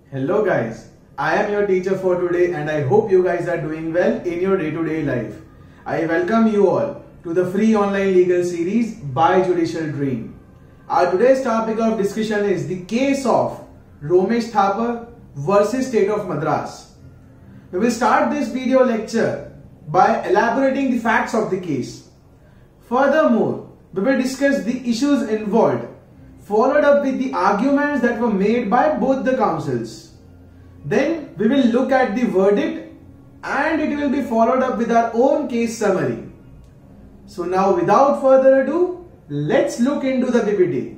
Hello guys, I am your teacher for today and I hope you guys are doing well in your day-to-day life. I welcome you all to the free online legal series by Judicial Dream. Our today's topic of discussion is the case of Romesh Thapar versus State of Madras. We will start this video lecture by elaborating the facts of the case. Furthermore, we will discuss the issues involved, followed up with the arguments that were made by both the counsels. Then we will look at the verdict and it will be followed up with our own case summary. So now without further ado, let's look into the PPT.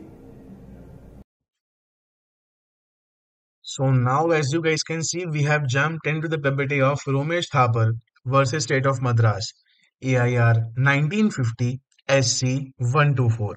So now, as you guys can see, we have jumped into the PPT of Romesh Thapar versus State of Madras, AIR 1950 SC 124.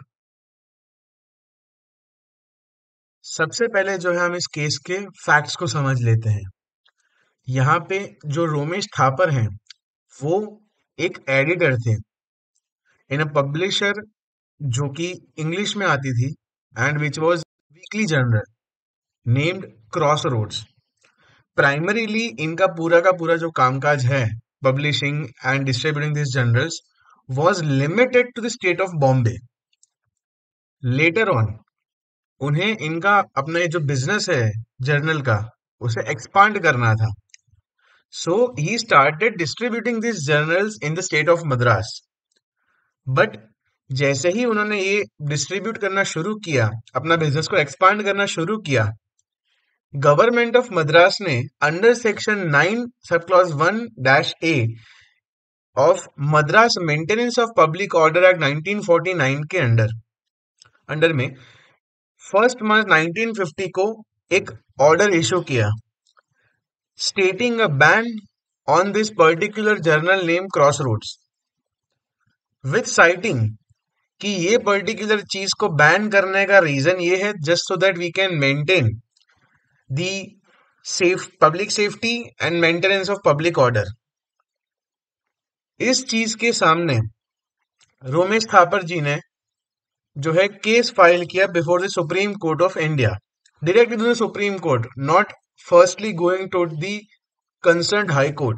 सबसे पहले जो है हम इस case के facts को समझ लेते हैं। यहाँ पे जो रोमेश थापर हैं वो एक एडिटर थे इन अ पब्लिशर जो कि इंग्लिश में आती थी and which was weekly journal named Crossroads. Primarily इनका पूरा का पूरा जो कामकाज है publishing and distributing this journals was limited to the state of Bombay. Later on उन्हें इनका अपना ये जो बिजनेस है जर्नल का उसे एक्सपांड करना था। So he started distributing this journals in the state of Madras. But जैसे ही उन्होंने ये डिस्ट्रीब्यूट करना शुरू किया, अपना बिजनेस को एक्सपांड करना शुरू किया, गवर्नमेंट ऑफ मद्रास ने under section 9 sub clause 1-A of Madras maintenance of public order act 1949 के अंडर में 1 मार्च 1950 को एक ऑर्डर इशू किया stating a ban on this particular journal name Crossroads with citing कि ये पर्टिकुलर चीज को बैन करने का रीजन ये है just so that we can maintain the public safety and maintenance of public order. इस चीज के सामने रोमेश थापर जी ने जो है केस फाइल किया before the Supreme Court of India, directly to the Supreme Court, not firstly going to the concerned high court.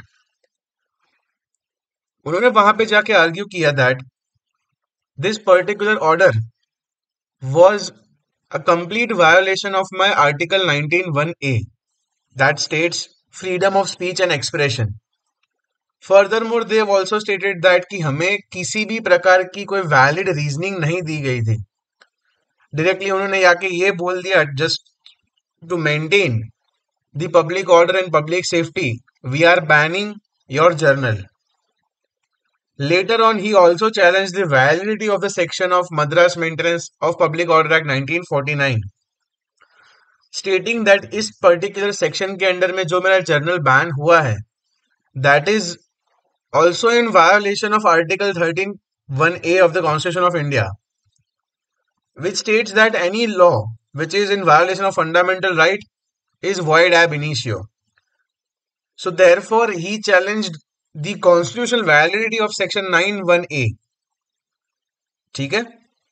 उन्होंने वहां पे जाके आर्ग्यू किया that this particular order was a complete violation of my article 19(1)(A that states freedom of speech and expression. Furthermore they have also stated that कि हमें किसी भी प्रकार की कोई वैलिड रीजनिंग नहीं दी गई थी। डायरेक्टली उन्होंने आके ये बोल दिया just to maintain the public order and public safety we are banning your journal. Later on he also challenged the validity of the section of Madras Maintenance of Public Order Act 1949 stating that इस particular section के under में जो मेरा journal ban हुआ है that is also in violation of Article 13(1)(A of the Constitution of India, which states that any law which is in violation of fundamental right is void ab initio. So therefore he challenged the constitutional validity of section 9(1)(A. ठीक है,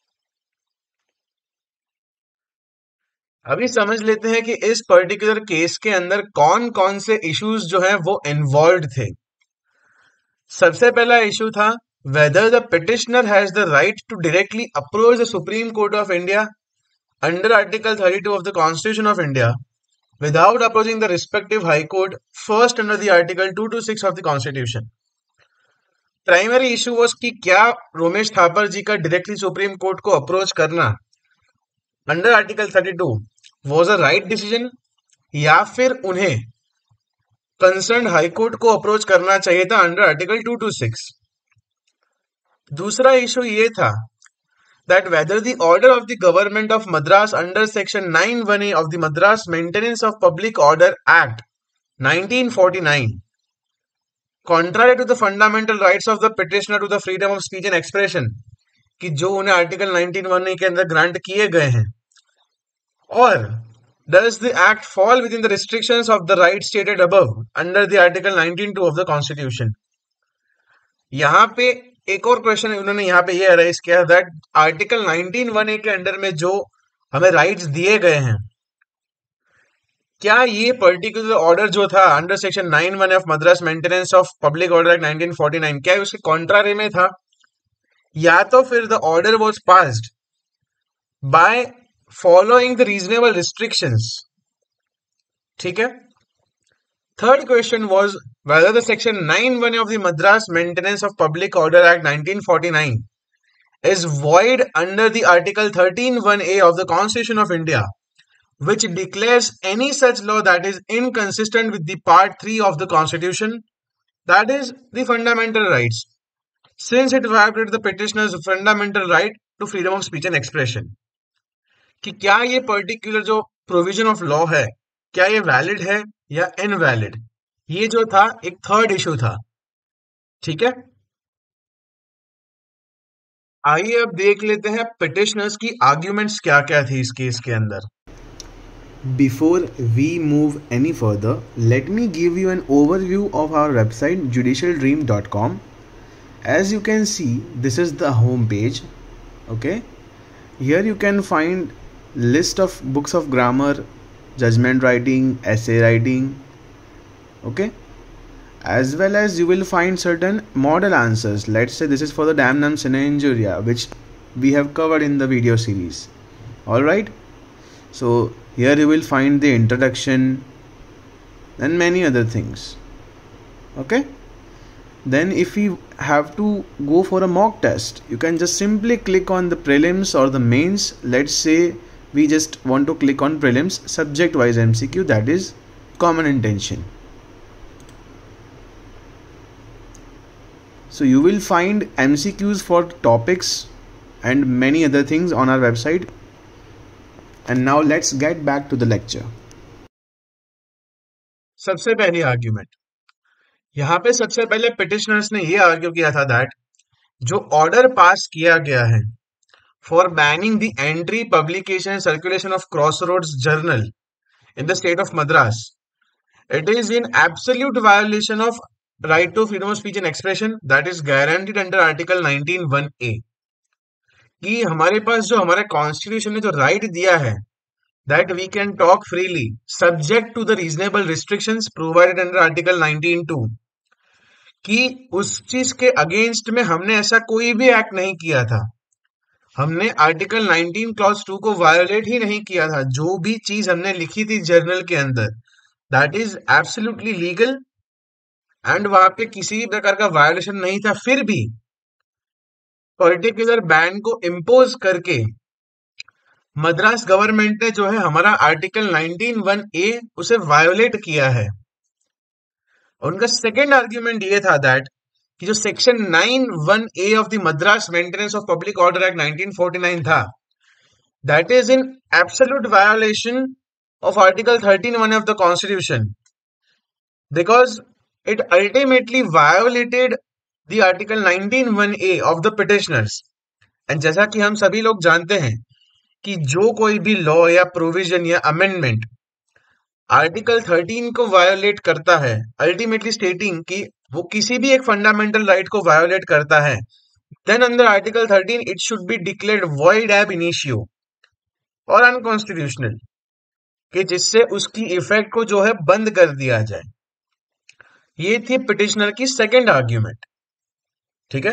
अभी समझ लेते हैं कि इस particular case के अंदर कौन कौन से इश्यूज जो हैं वो इन्वॉल्व थे। सबसे पहला इशू था whether the petitioner has the right to directly approach the Supreme Court of India under Article 32 of the Constitution of India without approaching the respective High Court first under the Article 226 of the Constitution. Primary issue was कि क्या रोमेश थापर जी का directly Supreme Court को approach करना under article 32 was a right decision या फिर उन्हें concern high court को approach करना चाहिए था अंडर आर्टिकल 226। दूसरा इशू ये था that whether the order of the government of Madras under section 9(1)(A of the Madras Maintenance of Public Order Act 1949 contrary to the fundamental rights of the petitioner to the freedom of speech and expression कि जो उन्हें article 19(1)(A के अंदर grant किए गए हैं, और does the act fall within the restrictions of the rights stated above under the article 19(2) of the constitution. यहाँ पे एक और क्वेश्चन उन्होंने यहाँ पे ये अराइज किया दैट आर्टिकल 19(1)(A के अंडर में जो हमें राइट्स दिए गए हैं क्या ये पर्टिकुलर ऑर्डर जो था under section 9(1) of Madras maintenance of public order act 1949, क्या उसके कॉन्ट्रारी में था, या तो फिर the order was passed by following the reasonable restrictions? ठीक है. Third question was whether the section 9(1) of the Madras Maintenance of Public Order Act 1949 is void under the Article 13(1)(a) of the Constitution of India, which declares any such law that is inconsistent with the Part 3 of the Constitution, that is, the fundamental rights, since it violated the petitioner's fundamental right to freedom of speech and expression. कि क्या ये particular जो provision of law है, क्या ये valid है या invalid? ये जो था एक थर्ड इशू था. ठीक है. आइए अब देख लेते हैं पिटिशनर्स की आर्ग्यूमेंट्स क्या क्या थी इस केस के अंदर. Before we move any further, let me give you an overview of our website judicialdream.com. As you can see, this is the home page. Okay, here you can find list of books of grammar, judgment writing, essay writing. Okay, as well as you will find certain model answers. Let's say this is for the damnum sine injuria, which we have covered in the video series. All right, so here you will find the introduction and many other things. Okay, then if you have to go for a mock test, you can just simply click on the prelims or the mains. Let's say we just want to click on prelims subject wise MCQ, that is common intention. So you will find MCQs for topics and many other things on our website. And now let's get back to the lecture. सबसे पहली argument, यहाँ पे सबसे पहले petitioners ने ये argue किया था दैट जो ऑर्डर पास किया गया है for banning the entry, publication and circulation of Crossroads journal in the state of Madras, it is in absolute violation of right to freedom of speech and expression that is guaranteed under article 19(1)(a. कि हमारे पास जो हमारे constitution ने जो right दिया है that we can talk freely subject to the reasonable restrictions provided under article 19(2), कि उस चीज के अगेंस्ट में हमने ऐसा कोई भी एक्ट नहीं किया था, हमने आर्टिकल 19 क्लॉज 2 को वायोलेट ही नहीं किया था. जो भी चीज हमने लिखी थी जर्नल के अंदर, that is absolutely legal and वहां पे किसी भी प्रकार का वायोलेशन नहीं था. फिर भी पर्टिकुलर बैन को इम्पोज करके मद्रास गवर्नमेंट ने जो है हमारा आर्टिकल 19(1)(a) उसे वायोलेट किया है. उनका सेकेंड आर्ग्यूमेंट ये था दैट कि जो section 9(1)(a) of the Madras maintenance of public order act 1949 था, that is in absolute violation of Article 13(1) of the Constitution, because it ultimately violated the Article 19(1)(a) of the petitioners. And जैसा कि हम सभी लोग जानते हैं कि जो कोई भी लॉ या प्रोविजन या अमेंडमेंट आर्टिकल 13 को वायोलेट करता है, अल्टीमेटली स्टेटिंग कि वो किसी भी एक फंडामेंटल राइट को वायोलेट करता है, then under article 13 it should be declared void ab initio और अनकॉन्स्टिट्यूशनल, कि जिससे उसकी इफेक्ट को जो है बंद कर दिया जाए. ये थी पिटिशनर की सेकंड आर्ग्यूमेंट. ठीक है,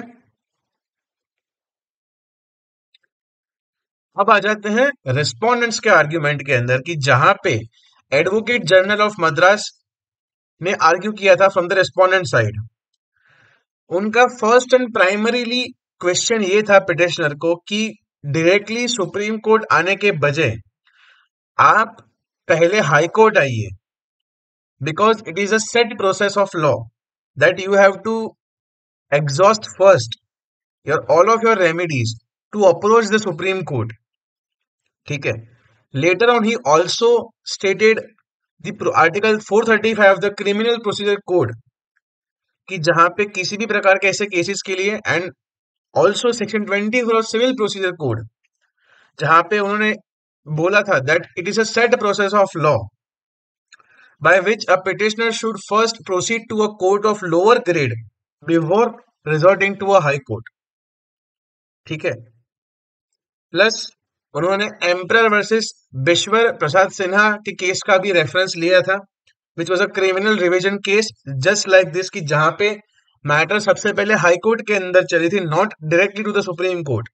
अब आ जाते हैं रिस्पोंडेंट्स के आर्ग्यूमेंट के अंदर, कि जहां पे एडवोकेट जनरल ऑफ मद्रास ने आर्ग्यू किया था फ्रॉम द रिस्पोंडेंट साइड. उनका फर्स्ट एंड प्राइमरीली क्वेश्चन ये था पिटिशनर को कि डायरेक्टली सुप्रीम कोर्ट आने के बजाय आप पहले हाई कोर्ट आइए, because it is a set process of law that you have to exhaust first your all of your remedies to approach the Supreme Court. ठीक है, later on he also stated the article 435 of the criminal procedure code, कि जहां पे किसी भी प्रकार के ऐसे केसेस के लिए, and also section 24 of civil procedure code, जहां पे उन्होंने बोला था that it is a set process of law by which a petitioner should first proceed to a court of lower grade before resorting to a high court. ठीक है, plus उन्होंने emperor versus Vishwar Prasad Sinha के case का भी reference लिया था, which was a criminal revision case just like this, कि जहां पे मैटर सबसे पहले हाई कोर्ट के अंदर चली थी, not directly to the Supreme Court.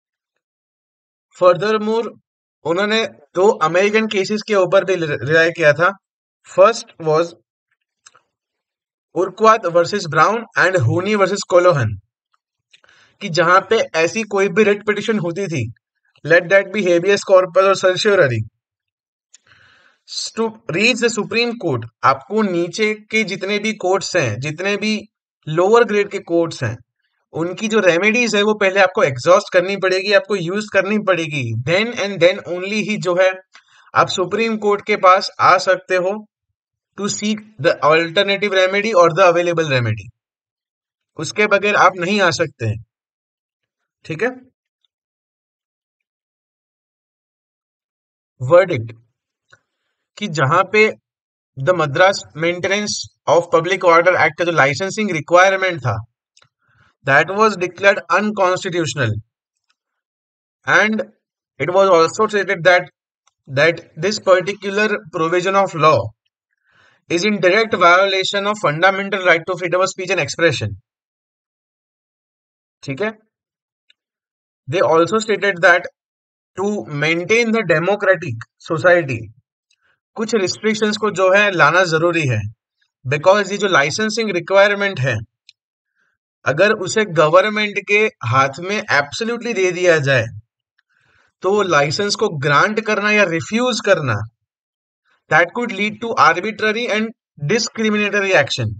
Furthermore उन्होंने दो अमेरिकन केसेस के ऊपर भी रिलाई किया था। First was Urquhart versus Brown and Huney versus Colohan, कि जहां पे ऐसी कोई भी रिट पिटिशन होती थी, let that be habeas corpus और certiorari, to reach the Supreme Court, आपको नीचे के जितने भी कोर्ट्स हैं, जितने भी लोअर ग्रेड के कोर्ट्स हैं, उनकी जो रेमेडीज है वो पहले आपको एग्जॉस्ट करनी पड़ेगी, आपको यूज करनी पड़ेगी, देन एंड देन ओनली ही जो है आप सुप्रीम कोर्ट के पास आ सकते हो to seek the alternative remedy और द अवेलेबल रेमेडी। उसके बगैर आप नहीं आ सकते हैं, ठीक है। वर्डिक्ट, कि जहां पे the Madras maintenance of public order act का जो लाइसेंसिंग रिक्वायरमेंट था, that was declared unconstitutional, and it was also stated that this particular provision of law is in direct violation of fundamental right to freedom of speech and expression, ठीक है। they also stated that to maintain the democratic society कुछ restrictions को जो है लाना जरूरी है, because ये जो लाइसेंसिंग रिक्वायरमेंट है, अगर उसे गवर्नमेंट के हाथ में एब्सोल्युटली दे दिया जाए तो लाइसेंस को ग्रांट करना या रिफ्यूज करना, that could lead to arbitrary and discriminatory action.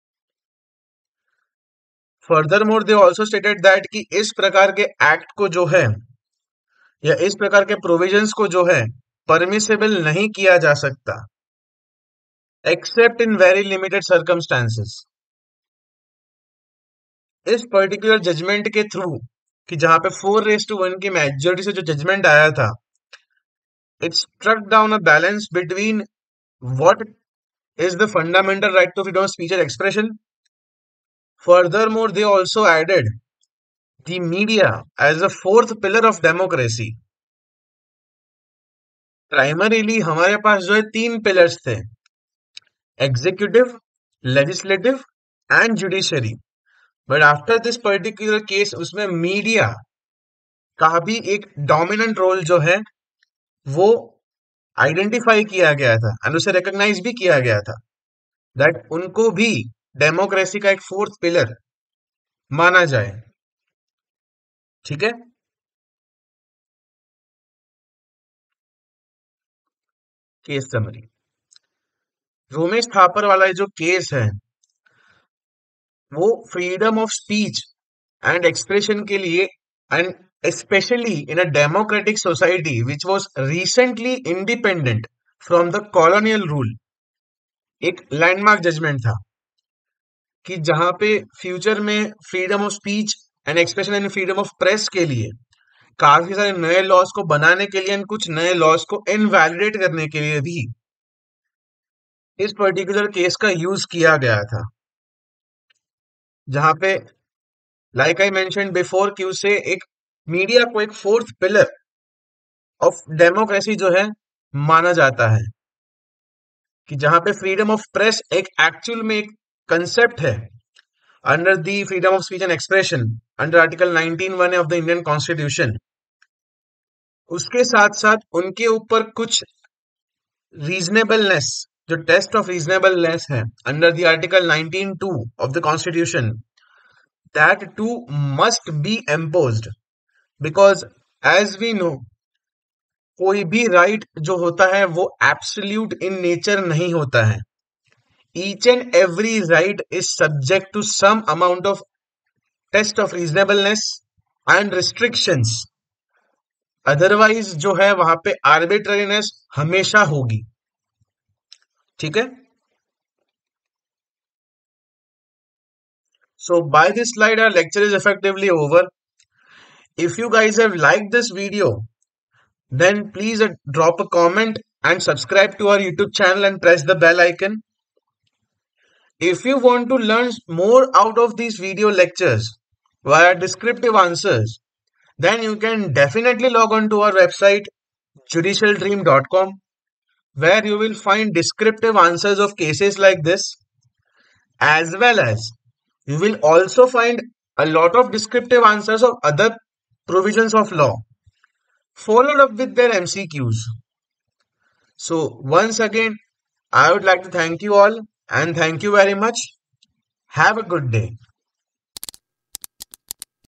Furthermore they also stated that कि इस प्रकार के एक्ट को जो है या इस प्रकार के प्रोविजंस को जो है परमिसेबल नहीं किया जा सकता except in very limited circumstances. इस पर्टिकुलर जजमेंट के थ्रू, कि जहां पे 4:1 की मेजोरिटी से जो जजमेंट आया था, it struck down a balance between what is the fundamental right to freedom of speech and expression. Furthermore, they also added the media as a fourth pillar of democracy. Primarily हमारे पास जो है तीन pillars थे, executive, legislative and judiciary, but after this particular case उसमें media का भी एक डोमिनेंट रोल जो है वो आइडेंटिफाई किया गया था एंड उसे रिकॉग्नाइज भी किया गया था, दैट उनको भी डेमोक्रेसी का एक फोर्थ पिलर माना जाए, ठीक है। केस समरी, रोमेश थापर वाला जो केस है वो freedom of speech and expression के लिए, and especially in a democratic society which was recently independent from the colonial rule, एक लैंडमार्क जजमेंट था, कि जहां पे फ्यूचर में freedom of speech and expression and freedom of press के लिए काफी सारे नए लॉज को बनाने के लिए एंड कुछ नए लॉज को इनवैलिडेट करने के लिए भी इस पर्टिकुलर केस का यूज किया गया था, जहां पे लाइक आई मेंशन बिफोर कि उसे एक मीडिया को एक फोर्थ पिलर ऑफ डेमोक्रेसी जो है माना जाता है, कि जहां पे फ्रीडम ऑफ प्रेस एक एक्चुअल में एक कंसेप्ट है under the freedom of speech and expression under article 19(1) of the Indian constitution. उसके साथ साथ उनके ऊपर कुछ रीजनेबलनेस, जो टेस्ट ऑफ रीजनेबलनेस है under the article 19(2) of the constitution, that too must be imposed, because as we know कोई भी राइट जो होता है वो एब्सोल्यूट इन नेचर नहीं होता है। Each and every right is subject to some amount of test of reasonableness and restrictions, otherwise जो है वहां पे आर्बिट्ररीनेस हमेशा होगी, ठीक है। So by this slide our lecture is effectively over. If you guys have liked this video, then please drop a comment and subscribe to our YouTube channel and press the bell icon. If you want to learn more out of these video lectures via descriptive answers, then you can definitely log on to our website judicialdream.com, where you will find descriptive answers of cases like this, as well as you will also find a lot of descriptive answers of other provisions of law, followed up with their MCQs. So, once again, I would like to thank you all and thank you very much. Have a good day.